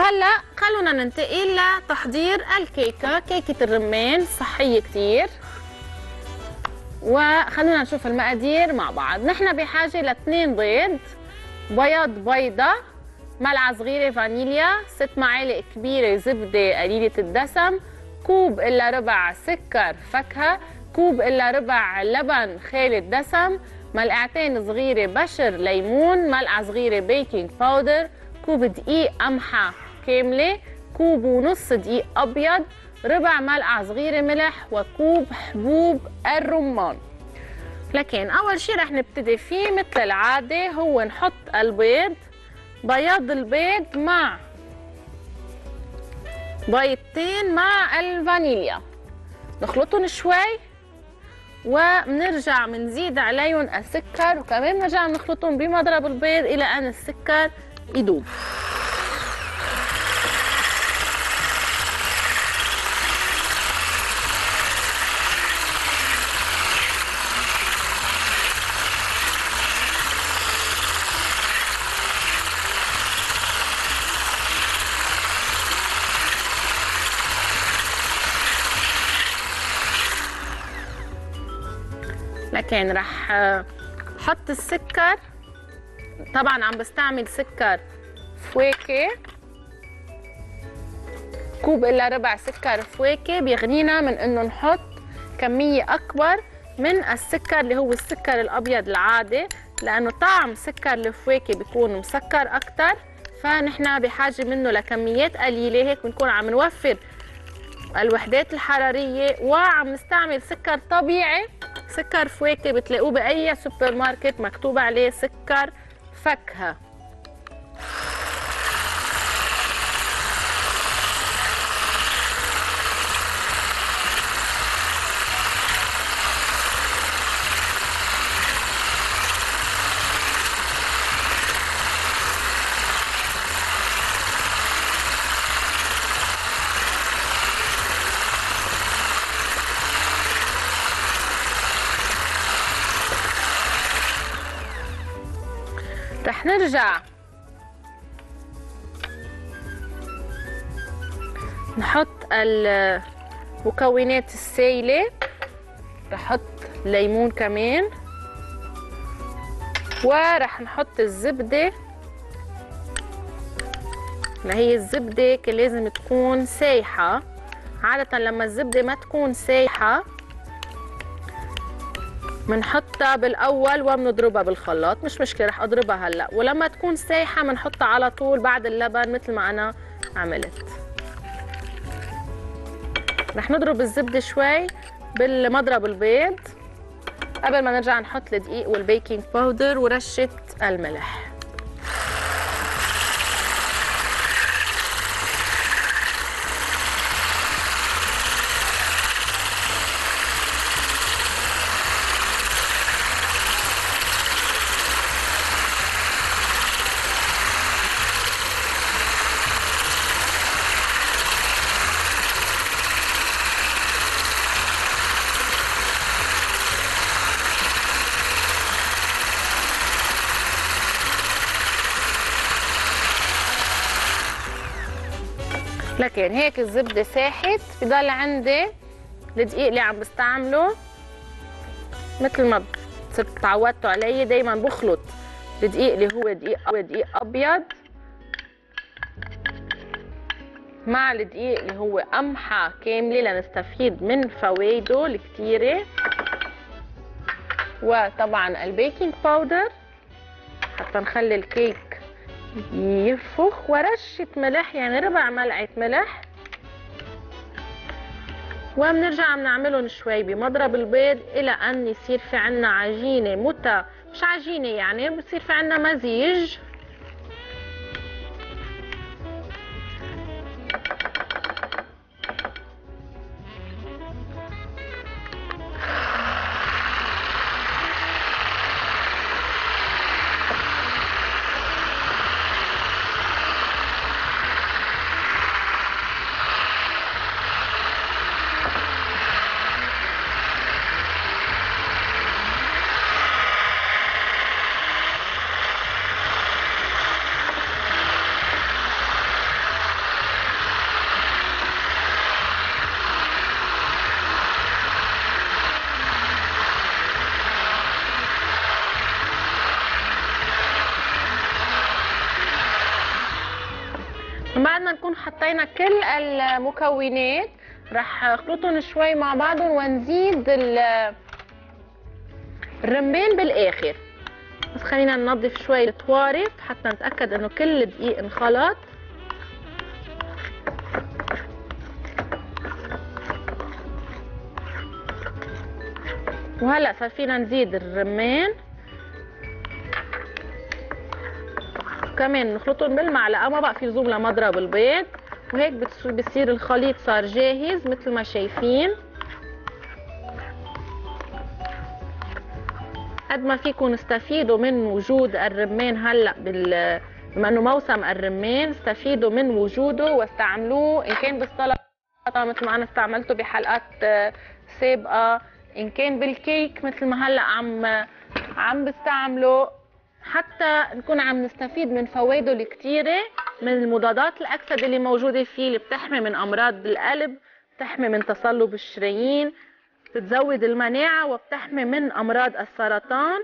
وهلا خلونا ننتقل لتحضير الكيكة، كيكة الرمان صحية كتير. وخلونا نشوف المقادير مع بعض. نحن بحاجة ل2 بيض، بياض بيضة، ملعقة صغيرة فانيليا، 6 معالق كبيرة زبدة قليلة الدسم، كوب إلا ربع سكر فاكهة، كوب إلا ربع لبن خالي الدسم، ملعقتين صغيرة بشر ليمون، ملعقة صغيرة بيكنج باودر، كوب دقيق قمحة كاملة، كوب ونص دقيق أبيض، ربع ملعقة صغيرة ملح، وكوب حبوب الرمان. لكن أول شي رح نبتدي فيه مثل العادة هو نحط البيض، بياض البيض مع بيضتين مع الفانيليا، نخلطهم شوي وبنرجع بنزيد عليهم السكر، وكمان بنرجع بنخلطهم بمضرب البيض إلى أن السكر يدوب. لكن رح حط السكر، طبعا عم بستعمل سكر فواكه، كوب الا ربع سكر فواكه بيغنينا من انه نحط كمية اكبر من السكر اللي هو السكر الابيض العادي، لانه طعم سكر الفواكه بيكون مسكر اكتر، فنحن بحاجة منه لكميات قليلة، هيك بنكون عم نوفر الوحدات الحرارية وعم نستعمل سكر طبيعي، سكر فواكه بتلاقوه بأي سوبر ماركت مكتوب عليه سكر فاكهة. رح نرجع نحط المكونات السائلة، رح نحط ليمون كمان، ورح نحط الزبدة، اللي هي الزبدة لازم تكون سايحة، عادة لما الزبدة ما تكون سايحة بنحطها بالاول وبنضربها بالخلاط، مش مشكله رح اضربها هلا، ولما تكون سايحه بنحطها على طول بعد اللبن مثل ما انا عملت. رح نضرب الزبده شوي بالمضرب البيض قبل ما نرجع نحط الدقيق والبيكنج باودر ورشه الملح. لكن هيك الزبده ساحت، بضل عندي الدقيق اللي عم بستعمله مثل ما صرت تعودتوا علي، دايما بخلط الدقيق اللي هو دقيق ابيض مع الدقيق اللي هو قمحه كامله لنستفيد من فوائده الكتيره، وطبعا البيكنج باودر حتى نخلي الكيك يفخ، ورشة ملح يعني ربع ملعقة ملح، وبنرجع بنعملهم شوي بمضرب البيض الى ان يصير في عنا عجينة مش عجينة يعني بصير في عنا مزيج. بعد ما نكون حطينا كل المكونات رح اخلطهم شوي مع بعضهم ونزيد الرمان بالاخر. بس خلينا ننظف شوي الطوارف حتى نتاكد انه كل الدقيق انخلط. وهلا صار فينا نزيد الرمان كمان نخلطهم بالمعلقه، ما بقى في لزوم لمضرب البيض. وهيك بصير الخليط صار جاهز مثل ما شايفين. قد ما فيكم استفيدوا من وجود الرمان هلا بما انه موسم الرمان، استفيدوا من وجوده واستعملوه ان كان بالسلطه مثل ما انا استعملته بحلقات سابقه، ان كان بالكيك مثل ما هلا عم بستعمله، حتى نكون عم نستفيد من فوائده الكتيره، من المضادات الاكسده اللي موجوده فيه اللي بتحمي من امراض القلب، بتحمي من تصلب الشرايين، بتزود المناعه وبتحمي من امراض السرطان.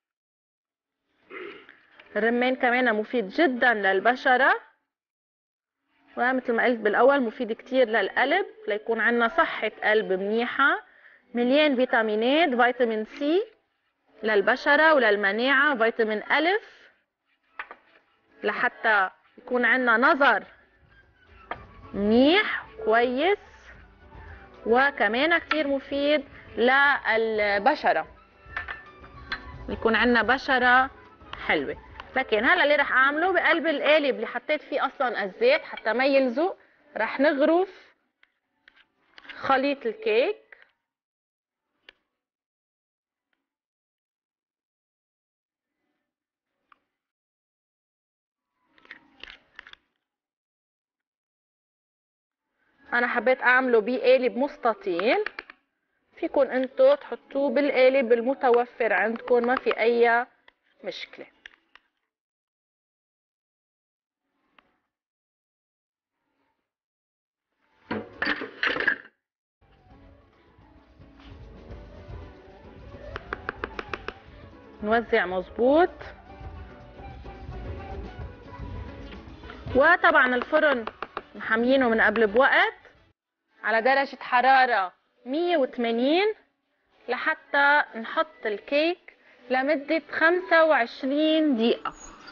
الرمان كمان مفيد جدا للبشره، ومثل ما قلت بالاول مفيد كتير للقلب ليكون عندنا صحه قلب منيحه. مليان فيتامينات، فيتامين سي للبشرة وللمناعة، فيتامين ألف لحتى يكون عندنا نظر منيح كويس، وكمان كتير مفيد للبشرة يكون عندنا بشرة حلوة. لكن هلا اللي رح اعمله بقلب القالب اللي حطيت فيه اصلا الزيت حتى ما يلزق، رح نغرف خليط الكيك. انا حبيت اعمله بقالب مستطيل، فيكم انتو تحطوه بالقالب المتوفر عندكم، ما في اي مشكله. نوزع مظبوط. وطبعا الفرن محميينه من قبل بوقت على درجة حرارة 180 لحتى نحط الكيك لمدة 25 دقيقة.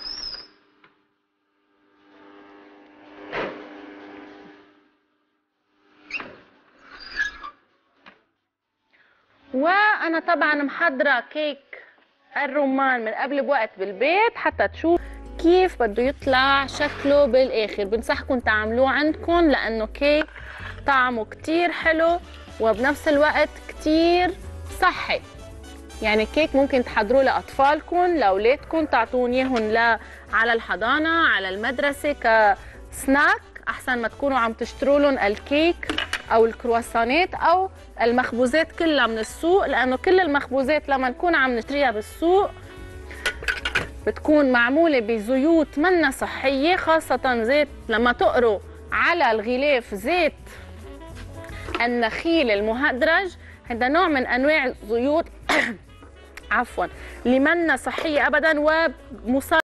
وانا طبعا محضرة كيك الرمان من قبل بوقت بالبيت حتى تشوف كيف بده يطلع شكله بالاخر. بنصحكم تعملوه عندكم لانه كيك طعمه كتير حلو وبنفس الوقت كتير صحي. يعني كيك ممكن تحضروه لاطفالكم، لاولادكم، تعطون اياهم على الحضانه، على المدرسه كسناك، احسن ما تكونوا عم تشتروا لهم الكيك او الكرواسانات او المخبوزات كلها من السوق، لانه كل المخبوزات لما نكون عم نشتريها بالسوق بتكون معموله بزيوت منا صحيه، خاصه زيت لما تقروا على الغلاف زيت النخيل المهدرج، هذا نوع من انواع الزيوت عفوا اللي منا صحيه ابدا ومصاب